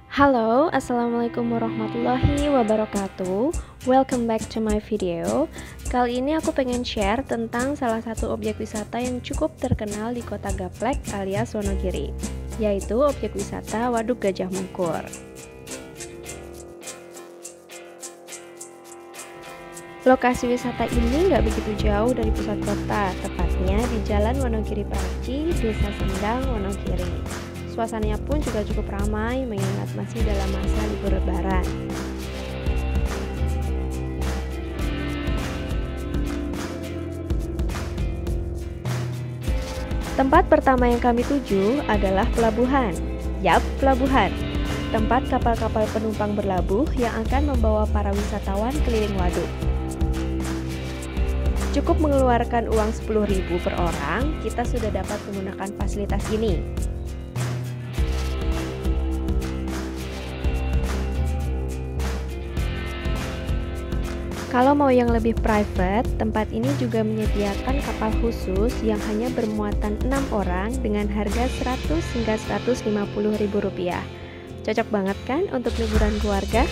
Halo, Assalamualaikum warahmatullahi wabarakatuh. Welcome back to my video. Kali ini aku pengen share tentang salah satu objek wisata yang cukup terkenal di kota Gaplek alias Wonogiri, yaitu objek wisata Waduk Gajah Mungkur. Lokasi wisata ini nggak begitu jauh dari pusat kota, tepatnya di Jalan Wonogiri Praci, Desa Sendang, Wonogiri. Suasananya pun juga cukup ramai mengingat masih dalam masa libur lebaran. Tempat pertama yang kami tuju adalah pelabuhan. Yap, pelabuhan. Tempat kapal-kapal penumpang berlabuh yang akan membawa para wisatawan keliling waduk. Cukup mengeluarkan uang 10.000 per orang, kita sudah dapat menggunakan fasilitas ini. Kalau mau yang lebih private, tempat ini juga menyediakan kapal khusus yang hanya bermuatan 6 orang dengan harga 100 hingga 150 ribu rupiah. Cocok banget kan untuk liburan keluarga?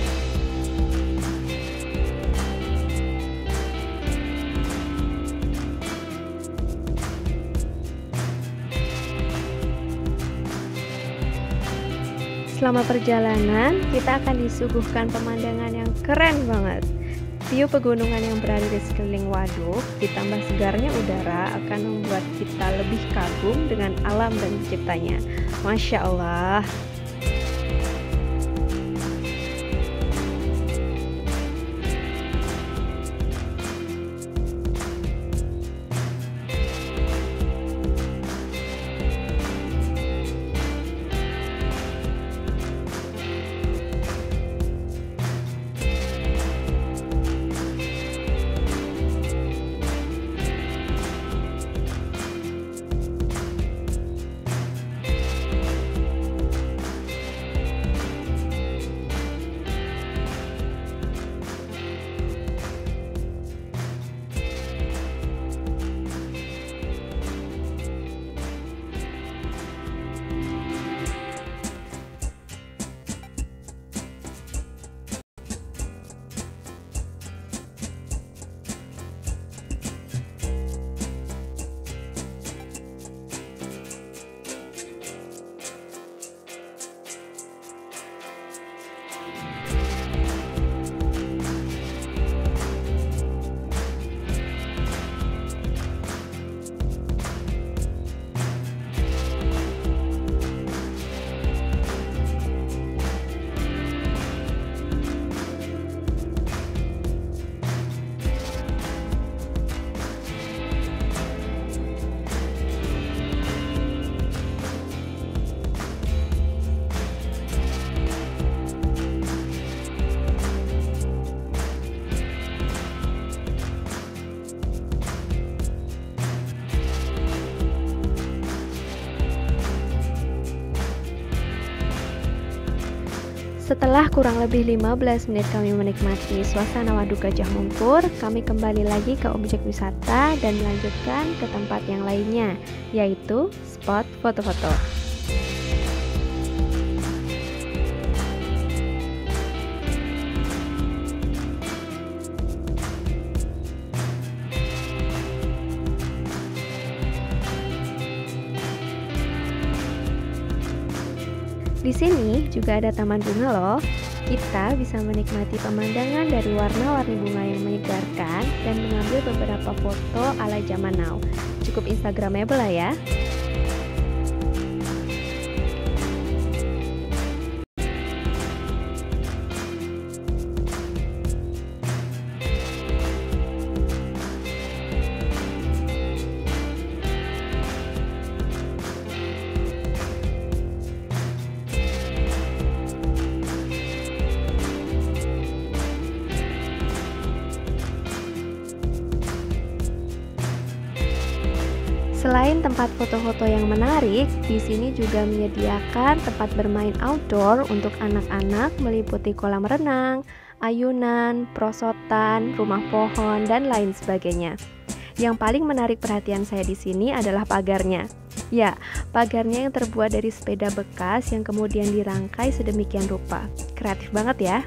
Selama perjalanan, kita akan disuguhkan pemandangan yang keren banget. View pegunungan yang berada di sekeliling waduk, ditambah segarnya udara akan membuat kita lebih kagum dengan alam dan penciptanya. Masya Allah. Setelah kurang lebih 15 menit kami menikmati suasana Waduk Gajah Mungkur, kami kembali lagi ke objek wisata dan melanjutkan ke tempat yang lainnya, yaitu spot foto-foto. Di sini juga ada taman bunga loh. Kita bisa menikmati pemandangan dari warna-warni bunga yang menyegarkan dan mengambil beberapa foto ala zaman now. Cukup instagramable lah ya. Selain tempat foto-foto yang menarik, di sini juga menyediakan tempat bermain outdoor untuk anak-anak meliputi kolam renang, ayunan, perosotan, rumah pohon, dan lain sebagainya. Yang paling menarik perhatian saya di sini adalah pagarnya. Ya, pagarnya yang terbuat dari sepeda bekas yang kemudian dirangkai sedemikian rupa. Kreatif banget ya.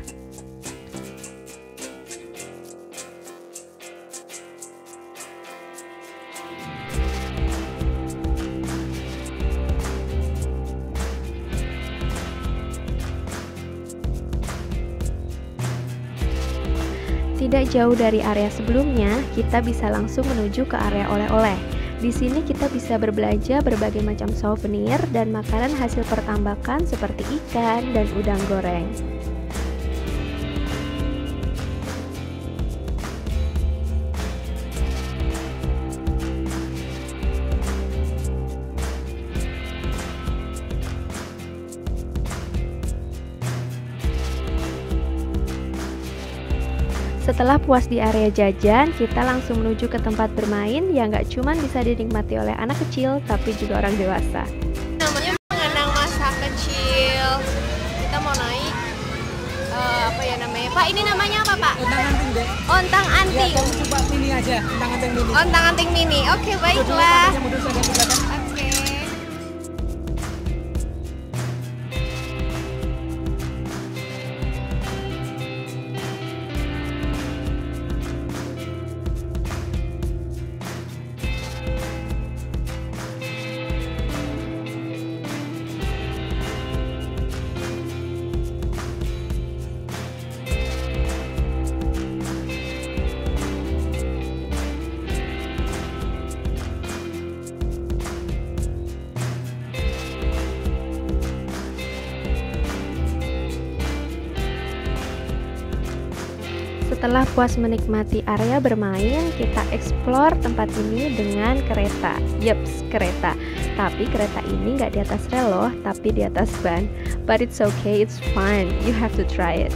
Tidak jauh dari area sebelumnya, kita bisa langsung menuju ke area oleh-oleh. Di sini kita bisa berbelanja berbagai macam souvenir dan makanan hasil pertambakan seperti ikan dan udang goreng. Setelah puas di area jajan, kita langsung menuju ke tempat bermain yang gak cuma bisa dinikmati oleh anak kecil, tapi juga orang dewasa. Namanya mengenang masa kecil. Kita mau naik, apa ya namanya? Pak, ini namanya apa Pak? Ontang anting deh. Ontang anting. Ya, coba mini aja, ontang anting mini. Ontang anting mini. Oke, baiklah. Mundur saja, mundur saja. Oke. Setelah puas menikmati area bermain, kita explore tempat ini dengan kereta. Yeps, kereta. Tapi kereta ini nggak di atas rel loh, tapi di atas ban. But it's okay, it's fun. You have to try it.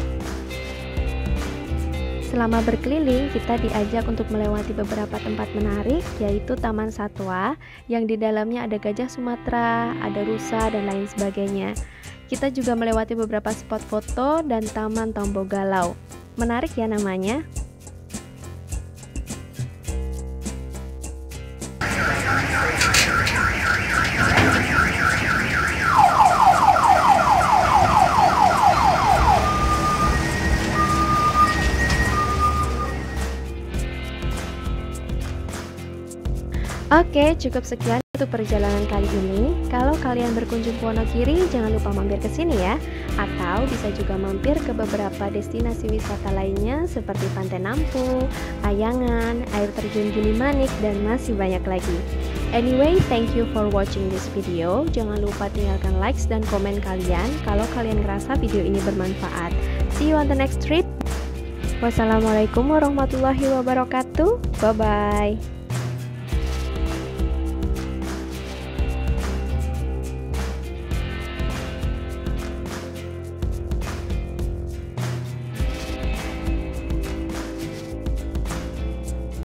Selama berkeliling, kita diajak untuk melewati beberapa tempat menarik, yaitu Taman Satwa, yang di dalamnya ada gajah Sumatera, ada rusa, dan lain sebagainya. Kita juga melewati beberapa spot foto dan Taman Tombo Galau. Menarik ya namanya. Oke, cukup sekian untuk perjalanan kali ini. Kalau kalian berkunjung ke Wonogiri, jangan lupa mampir ke sini ya. Atau bisa juga mampir ke beberapa destinasi wisata lainnya seperti Pantai Nampu, Ayangan, air terjun Gilimanik, dan masih banyak lagi. Anyway, thank you for watching this video. Jangan lupa tinggalkan likes dan komen kalian kalau kalian ngerasa video ini bermanfaat. See you on the next trip. Wassalamualaikum warahmatullahi wabarakatuh. Bye-bye.